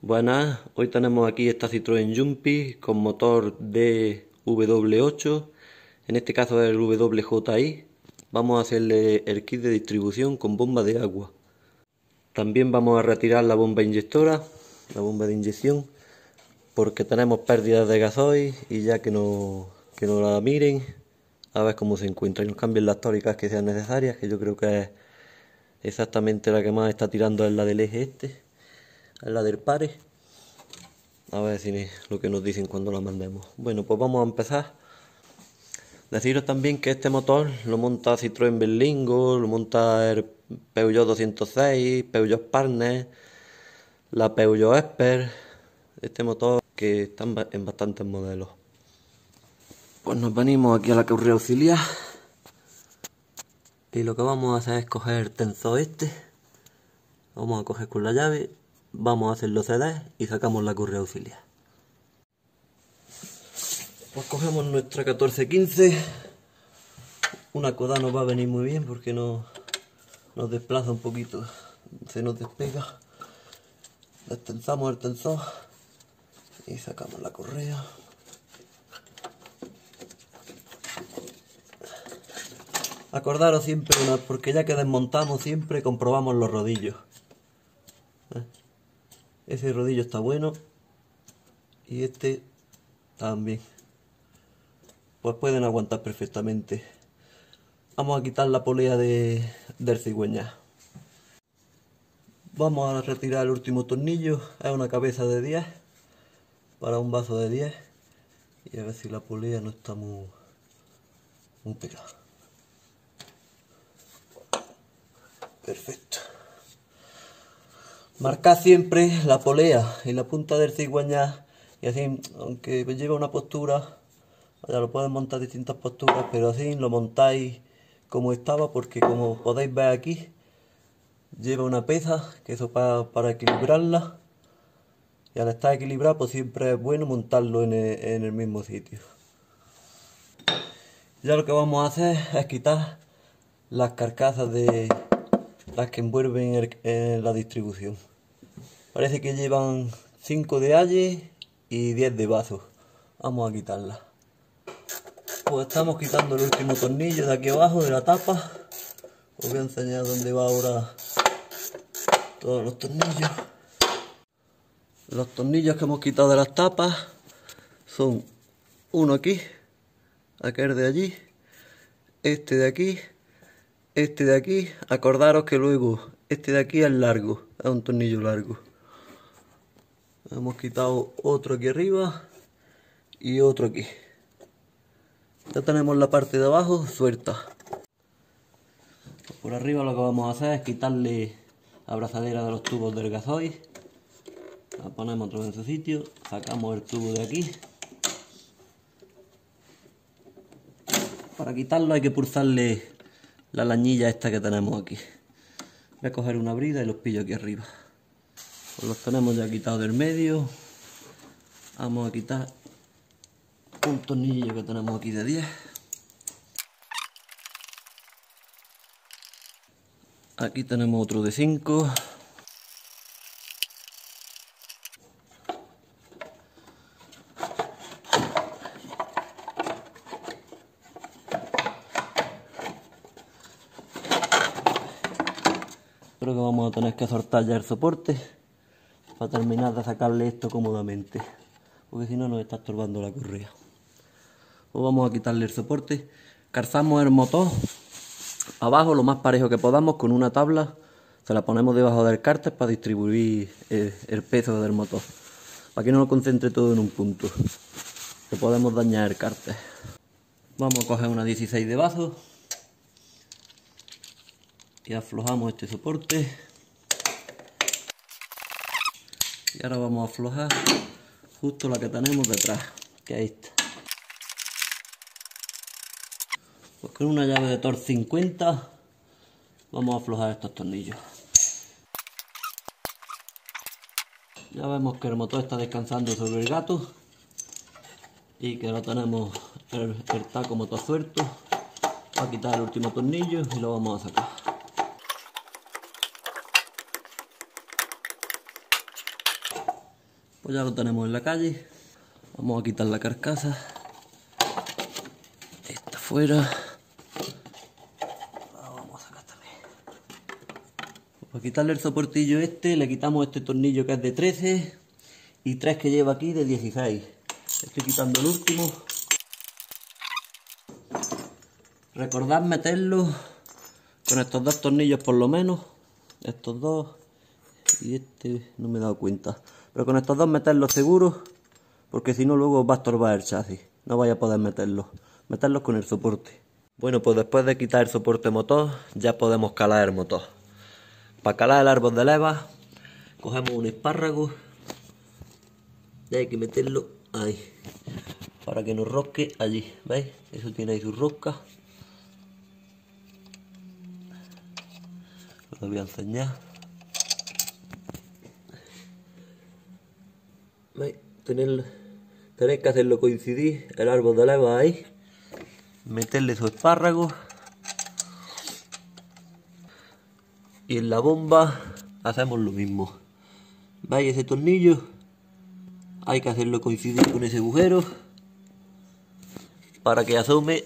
Buenas, hoy tenemos aquí esta Citroën Jumpy con motor DW8, en este caso es el WJI. Vamos a hacerle el kit de distribución con bomba de agua. También vamos a retirar la bomba inyectora, la bomba de inyección, porque tenemos pérdidas de gasoil y ya que no la miren, a ver cómo se encuentra y nos cambien las tóricas que sean necesarias, que yo creo que es exactamente la que más está tirando, es la del eje este, es la del pare. A ver si lo que nos dicen cuando la mandemos. Bueno, pues vamos a empezar. Deciros también que este motor lo monta Citroën Berlingo, lo monta el Peugeot 206, Peugeot Partner, la Peugeot Expert. Este motor que está en bastantes modelos. Pues nos venimos aquí a la correa auxiliar. Y lo que vamos a hacer es coger el tensor este. Vamos a coger con la llave. Vamos a hacer los CDs y sacamos la correa auxiliar. Pues cogemos nuestra 1415. Una coda nos va a venir muy bien porque nos desplaza un poquito, se nos despega. Destensamos el tensor y sacamos la correa. Acordaros siempre, porque ya que desmontamos siempre comprobamos los rodillos. Ese rodillo está bueno y este también. Pues pueden aguantar perfectamente. Vamos a quitar la polea del cigüeñal. Vamos a retirar el último tornillo. Es una cabeza de 10 para un vaso de 10. Y a ver si la polea no está muy pegada. Perfecto. Marcad siempre la polea y la punta del cigüeñal. Y así, aunque lleva una postura, ya lo pueden montar distintas posturas, pero así lo montáis como estaba, porque como podéis ver aquí, lleva una peza, que eso para equilibrarla. Y al estar equilibrado, pues siempre es bueno montarlo en el mismo sitio. Ya lo que vamos a hacer es quitar las carcasas de las que envuelven la distribución. Parece que llevan 5 de alle y 10 de vaso. Vamos a quitarlas. Pues estamos quitando el último tornillo de aquí abajo de la tapa. Os voy a enseñar dónde va ahora todos los tornillos. Los tornillos que hemos quitado de las tapas son uno aquí, aquel de allí, este de aquí, este de aquí. Acordaros que luego este de aquí es largo, es un tornillo largo. Hemos quitado otro aquí arriba y otro aquí. Ya tenemos la parte de abajo suelta. Por arriba lo que vamos a hacer es quitarle la abrazadera de los tubos del gasoil. La ponemos otra vez en su sitio, sacamos el tubo de aquí. Para quitarlo hay que pulsarle la lañilla esta que tenemos aquí. Voy a coger una brida y los pillo aquí arriba. Pues los tenemos ya quitados del medio. Vamos a quitar un tornillo que tenemos aquí de 10. Aquí tenemos otro de 5. Creo que vamos a tener que soltar ya el soporte para terminar de sacarle esto cómodamente, porque si no nos está estorbando la correa. Pues vamos a quitarle el soporte. Calzamos el motor abajo lo más parejo que podamos con una tabla. Se la ponemos debajo del cárter para distribuir el peso del motor, para que no lo concentre todo en un punto, que podemos dañar el cárter. Vamos a coger una 16 de vaso y aflojamos este soporte. Y ahora vamos a aflojar justo la que tenemos detrás, que es esta. Pues con una llave de Torx 50 vamos a aflojar estos tornillos. Ya vemos que el motor está descansando sobre el gato y que ahora tenemos el taco motor suelto. Voy a quitar el último tornillo y lo vamos a sacar. Pues ya lo tenemos en la calle. Vamos a quitar la carcasa. Esta fuera. Vamos a sacar también. Pues para quitarle el soportillo este, le quitamos este tornillo que es de 13 y 3 que lleva aquí de 16. Estoy quitando el último. Recordad meterlo con estos dos tornillos por lo menos. Estos dos y este no me he dado cuenta. Pero con estos dos meterlos seguros, porque si no luego os va a estorbar el chasis. No vais a poder meterlos. Meterlos con el soporte. Bueno, pues después de quitar el soporte motor, ya podemos calar el motor. Para calar el árbol de leva, cogemos un espárrago y hay que meterlo ahí, para que nos rosque allí. ¿Veis? Eso tiene ahí su rosca. Os lo voy a enseñar. ¿Veis? Tenéis que hacerlo coincidir el árbol de leva ahí. Meterle su espárrago. Y en la bomba hacemos lo mismo. ¿Veis ese tornillo? Hay que hacerlo coincidir con ese agujero para que asome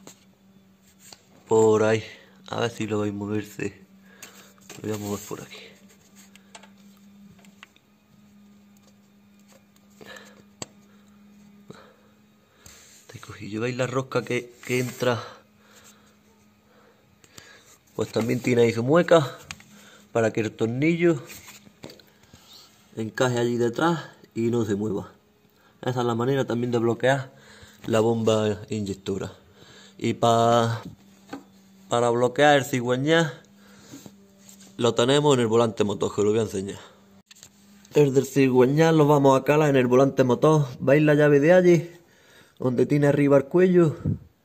por ahí. A ver si lo vais a moverse. Lo voy a mover por aquí. Este cojillo, ¿veis la rosca que entra? Pues también tiene ahí su mueca para que el tornillo encaje allí detrás y no se mueva. Esa es la manera también de bloquear la bomba inyectora. Y para bloquear el cigüeñal lo tenemos en el volante motor, que os lo voy a enseñar. El del cigüeñal lo vamos a calar en el volante motor. ¿Veis la llave de allí? Donde tiene arriba el cuello.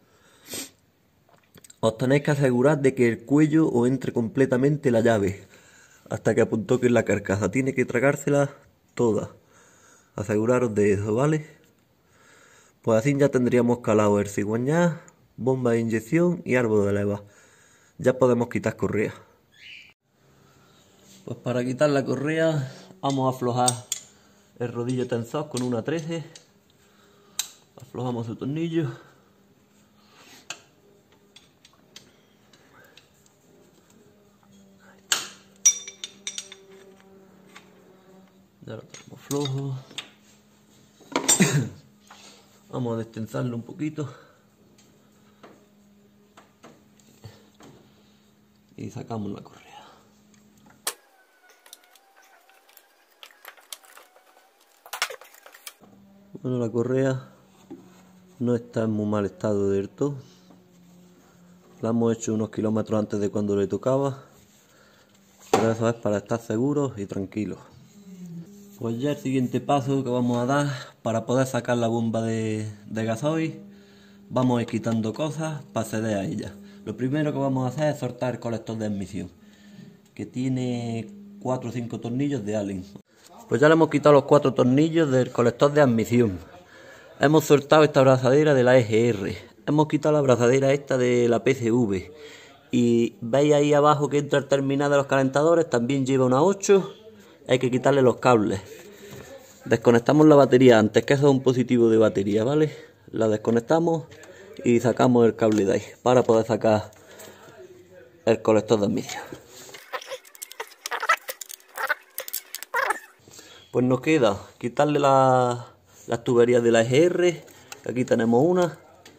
Os tenéis que asegurar de que el cuello os entre completamente la llave. Hasta que apuntoque la carcasa. Tiene que tragársela toda. Aseguraros de eso, ¿vale? Pues así ya tendríamos calado el cigüeñal, bomba de inyección y árbol de leva. Ya podemos quitar correa. Pues para quitar la correa vamos a aflojar el rodillo tensor con una 13. Aflojamos su tornillo. Ya lo tenemos flojo. Vamos a destensarlo un poquito. Y sacamos la correa. Bueno, la correa no está en muy mal estado del todo. La hemos hecho unos kilómetros antes de cuando le tocaba. Pero eso es para estar seguros y tranquilos. Pues ya el siguiente paso que vamos a dar para poder sacar la bomba de gasoil, vamos a ir quitando cosas para acceder a ella. Lo primero que vamos a hacer es soltar el colector de admisión, que tiene 4 o 5 tornillos de Allen. Pues ya le hemos quitado los 4 tornillos del colector de admisión. Hemos soltado esta abrazadera de la EGR. Hemos quitado la abrazadera esta de la PCV. Y veis ahí abajo que entra el terminal de los calentadores, también lleva una 8. Hay que quitarle los cables. Desconectamos la batería antes, que eso es un positivo de batería, ¿vale? La desconectamos y sacamos el cable de ahí para poder sacar el colector de admisión. Pues nos queda quitarle las tuberías de la EGR. Aquí tenemos una.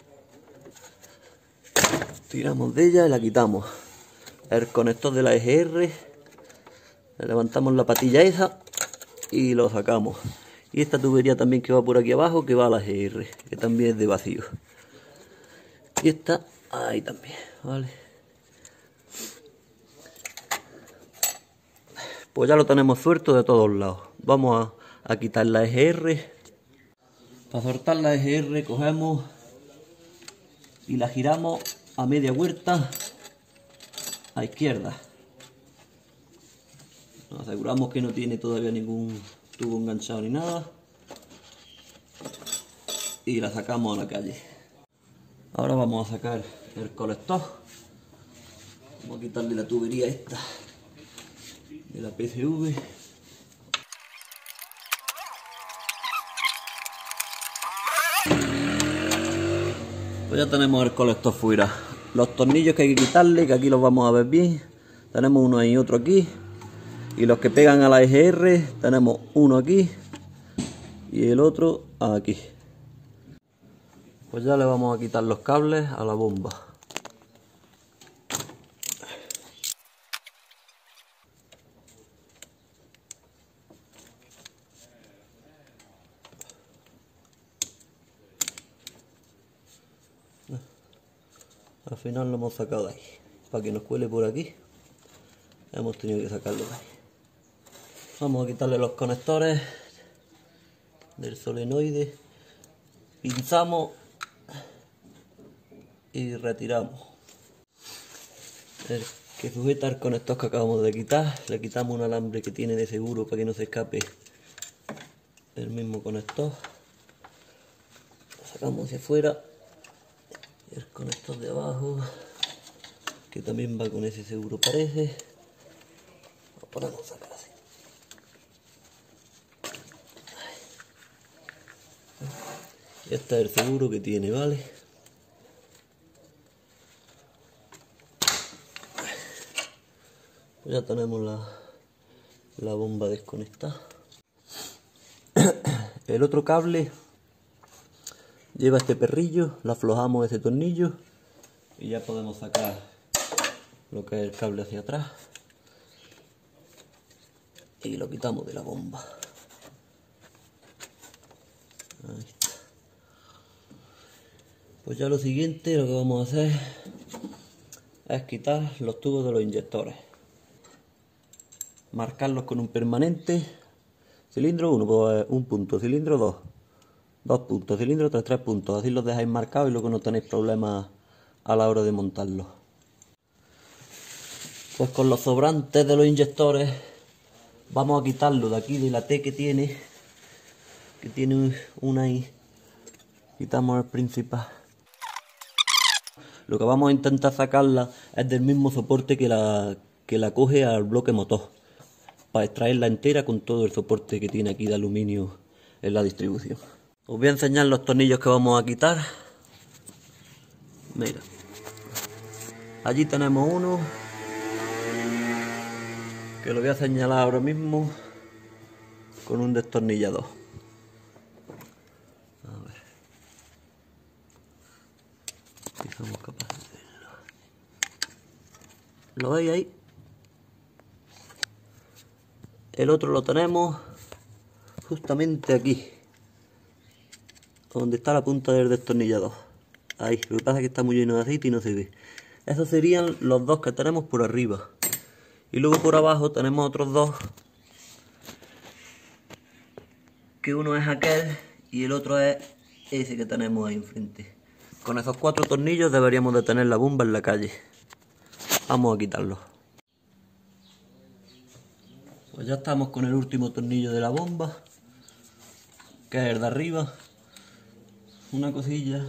Tiramos de ella y la quitamos. El conector de la EGR. Le levantamos la patilla esa y lo sacamos. Y esta tubería también que va por aquí abajo, que va a la EGR, que también es de vacío. Y esta ahí también, ¿vale? Pues ya lo tenemos suelto de todos lados. Vamos a quitar la EGR. Para soltar la EGR cogemos y la giramos a media vuelta a izquierda. Nos aseguramos que no tiene todavía ningún tubo enganchado ni nada. Y la sacamos a la calle. Ahora vamos a sacar el colector. Vamos a quitarle la tubería esta de la PCV. Pues ya tenemos el colector fuera. Los tornillos que hay que quitarle, que aquí los vamos a ver bien. Tenemos uno ahí y otro aquí. Y los que pegan a la EGR, tenemos uno aquí y el otro aquí. Pues ya le vamos a quitar los cables a la bomba. Al final lo hemos sacado de ahí. Para que nos cuele por aquí, hemos tenido que sacarlo de ahí. Vamos a quitarle los conectores del solenoide. Pinzamos y retiramos. El que sujeta el conector que acabamos de quitar, le quitamos un alambre que tiene de seguro para que no se escape el mismo conector. Lo sacamos hacia afuera. El conector de abajo, que también va con ese seguro parece. Lo ponemos a sacar así. Este es el seguro que tiene, ¿vale? Pues ya tenemos la bomba desconectada. El otro cable lleva este perrillo, le aflojamos ese tornillo y ya podemos sacar lo que es el cable hacia atrás y lo quitamos de la bomba. Ahí está. Pues ya lo siguiente, lo que vamos a hacer es quitar los tubos de los inyectores, marcarlos con un permanente. Cilindro 1, pues 1 punto, cilindro 2, 2 puntos, cilindro 3, 3 puntos. Así los dejáis marcados y luego no tenéis problemas a la hora de montarlos. Pues con los sobrantes de los inyectores vamos a quitarlo de aquí de la T que tiene una ahí. Quitamos el principal. Lo que vamos a intentar sacarla es del mismo soporte que la coge al bloque motor, para extraerla entera con todo el soporte que tiene aquí de aluminio en la distribución. Os voy a enseñar los tornillos que vamos a quitar. Mira, allí tenemos uno que lo voy a señalar ahora mismo con un destornillador. A ver si somos capaces de verlo. ¿Lo veis ahí? El otro lo tenemos justamente aquí, donde está la punta del destornillador. Ahí, lo que pasa es que está muy lleno de aceite y no se ve. Esos serían los dos que tenemos por arriba. Y luego por abajo tenemos otros dos, que uno es aquel y el otro es ese que tenemos ahí enfrente. Con esos 4 tornillos deberíamos de tener la bomba en la calle. Vamos a quitarlo. Pues ya estamos con el último tornillo de la bomba, que es el de arriba. Una cosilla,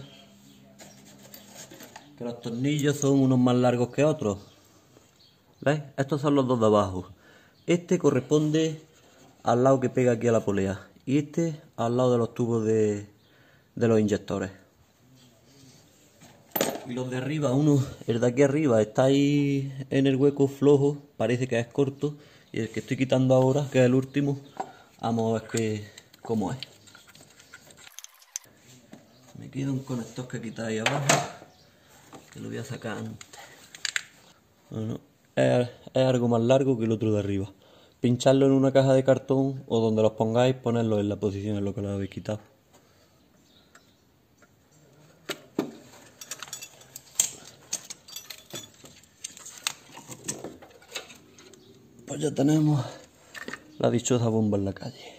que los tornillos son unos más largos que otros. ¿Veis? Estos son los dos de abajo. Este corresponde al lado que pega aquí a la polea y este al lado de los tubos de los inyectores. Y los de arriba, el de aquí arriba está ahí en el hueco flojo, parece que es corto, y el que estoy quitando ahora, que es el último, vamos a ver cómo es. Me queda un conector que quitar ahí abajo, que lo voy a sacar antes. Bueno, es algo más largo que el otro de arriba. Pincharlo en una caja de cartón o donde los pongáis, ponerlo en la posición en lo que lo habéis quitado. Pues ya tenemos la dichosa bomba en la calle.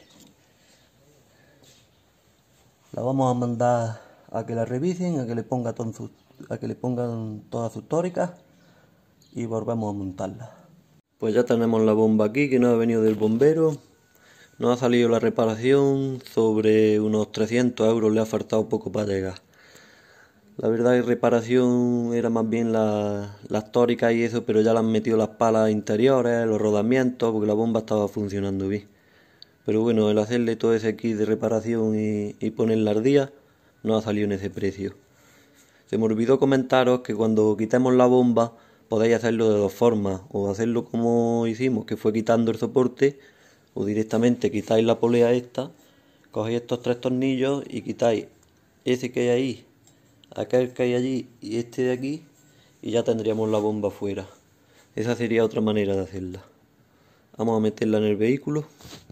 La vamos a mandar a que la revisen, a que le pongan todas sus tóricas y volvemos a montarla. Pues ya tenemos la bomba aquí, que nos ha venido del bombero. Nos ha salido la reparación sobre unos 300 euros, le ha faltado poco para llegar. La verdad que reparación era más bien las tóricas y eso, pero ya le han metido las palas interiores, los rodamientos, porque la bomba estaba funcionando bien. Pero bueno, el hacerle todo ese kit de reparación y ponerla al día, no ha salido en ese precio. Se me olvidó comentaros que cuando quitemos la bomba podéis hacerlo de dos formas, o hacerlo como hicimos, que fue quitando el soporte, o directamente quitáis la polea esta, cogéis estos tres tornillos y quitáis ese que hay ahí, aquel que hay allí y este de aquí, y ya tendríamos la bomba fuera. Esa sería otra manera de hacerla. Vamos a meterla en el vehículo.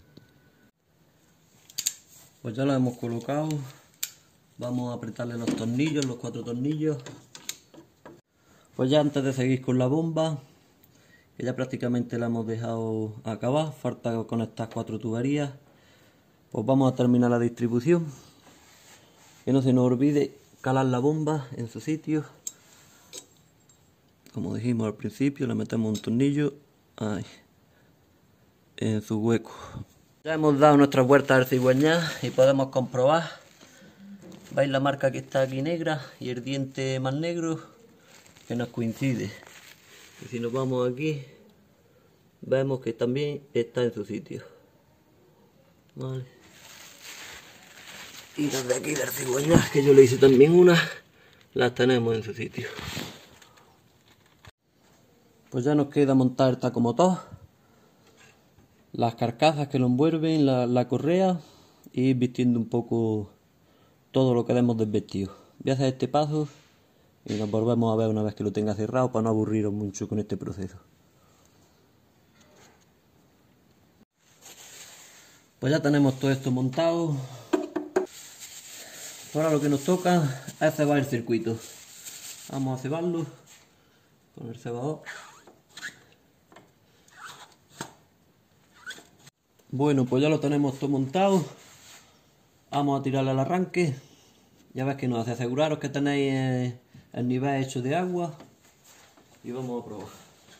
Pues ya la hemos colocado. Vamos a apretarle los tornillos, los 4 tornillos. Pues ya antes de seguir con la bomba, que ya prácticamente la hemos dejado acabar, falta con estas 4 tuberías, pues vamos a terminar la distribución. Que no se nos olvide calar la bomba en su sitio. Como dijimos al principio, le metemos un tornillo ahí, en su hueco. Ya hemos dado nuestras vueltas al cigüeñal y podemos comprobar. Veis la marca que está aquí negra y el diente más negro que nos coincide. Y si nos vamos aquí, vemos que también está en su sitio. Vale. Y las de aquí del cigüeñal, que yo le hice también una, las tenemos en su sitio. Pues ya nos queda montar el tacomotor, las carcasas que lo envuelven, la correa, y ir vistiendo un poco todo lo que hemos desvestido. Voy a hacer este paso y nos volvemos a ver una vez que lo tenga cerrado para no aburriros mucho con este proceso. Pues ya tenemos todo esto montado. Ahora lo que nos toca es cebar el circuito. Vamos a cebarlo con el cebador. Bueno, pues ya lo tenemos todo montado. Vamos a tirarle al arranque. Ya ves que nos hace aseguraros que tenéis el nivel hecho de agua. Y vamos a probar.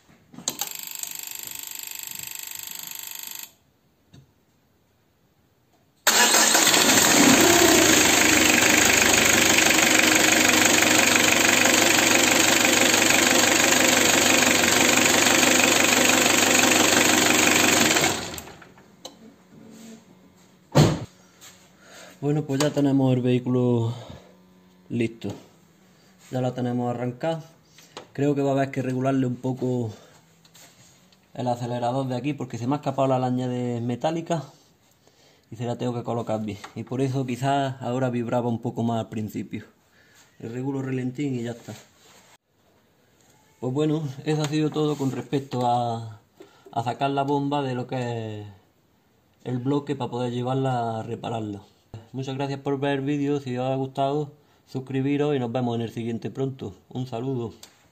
Bueno, pues ya tenemos el vehículo listo. Ya la tenemos arrancada. Creo que va a haber que regularle un poco el acelerador de aquí porque se me ha escapado la laña metálica y se la tengo que colocar bien. Y por eso quizás ahora vibraba un poco más al principio. Le regulo el relentín y ya está. Pues bueno, eso ha sido todo con respecto a sacar la bomba de lo que es el bloque para poder llevarla a repararla. Muchas gracias por ver el vídeo. Si os ha gustado, suscribiros y nos vemos en el siguiente pronto. Un saludo.